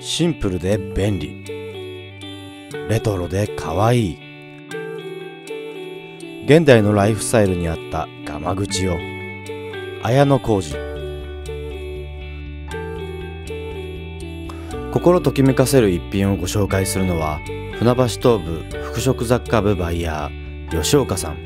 シンプルで便利、レトロでかわいい、現代のライフスタイルに合ったガマ口を綾小路。心ときめかせる一品をご紹介するのは、船橋東部服飾雑貨部バイヤー吉岡さん。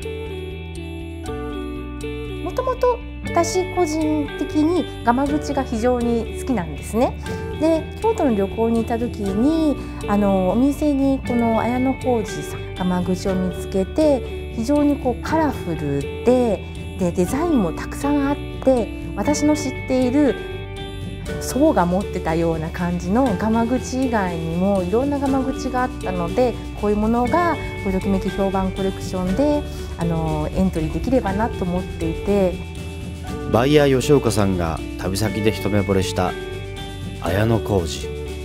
もともと私個人的にガマ口が非常に好きなんですね。で、京都の旅行に行った時にお店にこの綾小路さんガマ口を見つけて、非常にカラフルでデザインもたくさんあって、私の知っている祖母が持ってたような感じのガマ口以外にもいろんなガマ口があったので、こういうものがときめき評判コレクションでエントリーできればなと思っていて、 バイヤー吉岡さんが旅先で一目惚れした綾小路。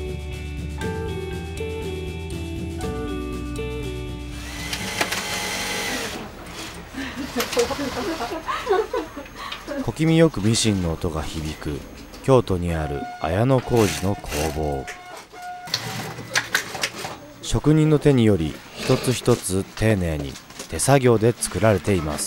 小気味よくミシンの音が響く京都にある綾小路の工房。職人の手により一つ一つ丁寧に手作業で作られています。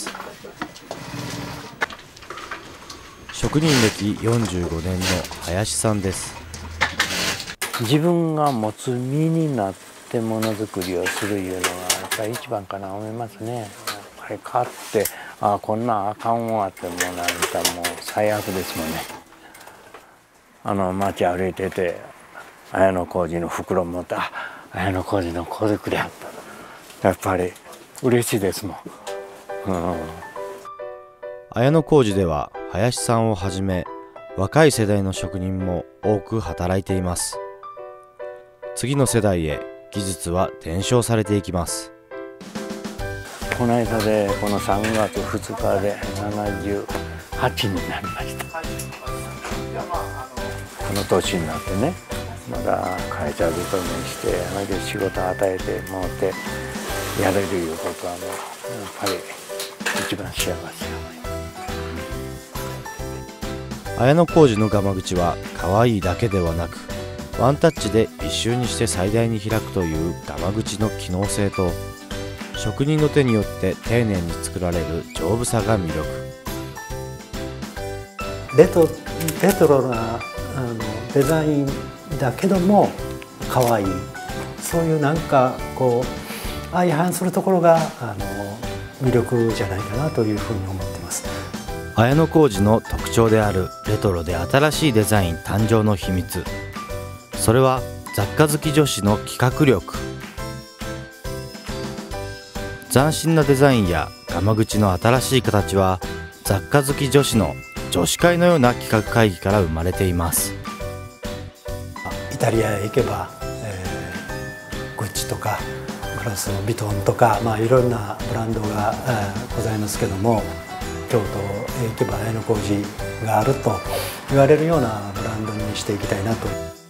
職人歴45年の林さんです。 自分が持つ身になってものづくりをするいうのがやっぱり一番かな思いますね。やっぱり買ってこんなんあかんわってもうなんかもう最悪ですもんね。街歩いてて綾小路の袋持って綾小路の小作りあった、やっぱり嬉しいですもん。 綾小路では林さんをはじめ若い世代の職人も多く働いています。次の世代へ技術は伝承されていきます。 この間でこの3月2日で78になりました。この年になってね、まだ会社勤めして、それで仕事与えてもってやれるいうことはもうやっぱり一番幸せや。 綾小路のガマ口は可愛いだけではなく、ワンタッチで一周にして最大に開くというガマ口の機能性と、職人の手によって丁寧に作られる丈夫さが魅力。 レトロなデザインだけども可愛い、そういうなんか相反するところが魅力じゃないかなというふうに思ってます。 綾小路の特徴であるレトロで新しいデザイン誕生の秘密、それは雑貨好き女子の企画力。斬新なデザインやガマ口の新しい形は、雑貨好き女子の女子会のような企画会議から生まれています。 イタリアへ行けば、グッチとかプラスヴィトンとか、いろんなブランドが、ございますけども、京都へ行けば綾小路があると言われるようなブランドにしていきたいなと。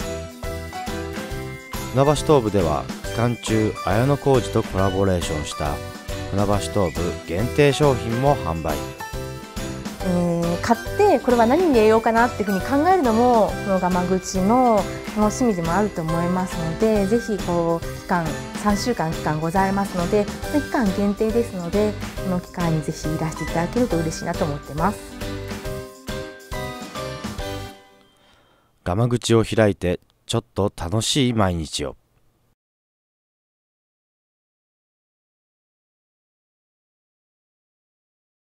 船橋東部では期間中綾小路とコラボレーションした船橋東部限定商品も販売。 買ってこれは何に入れようかなっていうふうに考えるのもこのガマ口の楽しみでもあると思いますので、ぜひ期間3週間期間ございますので、期間限定ですので、この機会にぜひいらしていただけると嬉しいなと思ってます。 ガマ口を開いてちょっと楽しい毎日を。